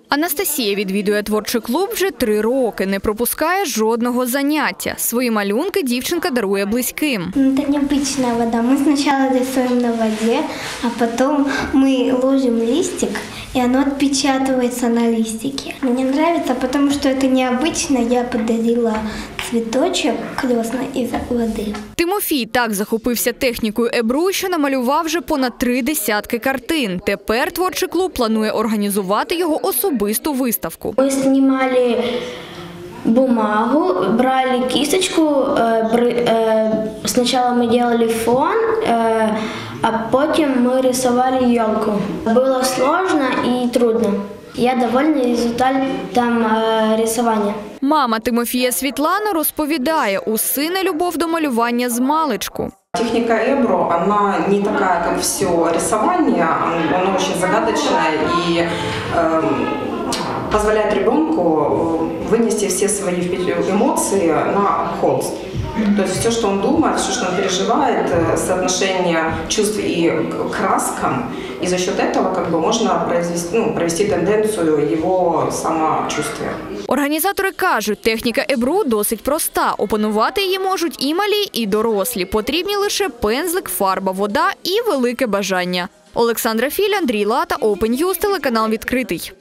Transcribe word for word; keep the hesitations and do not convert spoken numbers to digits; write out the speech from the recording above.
Анастасія відвідує творчий клуб вже три роки, не пропускає жодного заняття. Свої малюнки дівчинка дарує близьким. Це необычна вода. Ми спочатку рисуємо на воді, а потім ми ложимо листик, і воно відпечатується на листике. Мені подобається, тому що це необычно. Я подарила цвіточок красний із води. Тимофій так захопився технікою ебру, що намалював вже понад три десятки картин. Тепер творчий клуб планує організувати його особисту виставку. Ми знімали бумагу, брали кисточку, спочатку ми робили фон, а потім ми рисували елку. Було складно і трудно. Я довольна результатом рисування. Мама Тимофія Світлана розповідає, у сина любов до малювання змалечку. Техника эбро, она не такая, как все рисование, она очень загадочная и э, позволяет ребенку вынести все свои эмоции на холст. То есть все, что он думает, все, что он переживает, соотношение чувств и краскам, и за счет этого как бы можно произвести, ну, провести тенденцию его самочувствия. Організатори кажуть, техніка ебру досить проста. Опанувати її можуть і малі, і дорослі. Потрібні лише пензлик, фарба, вода і велике бажання. Олександра Філь, Андрій Лата, Open News, телеканал «Відкритий».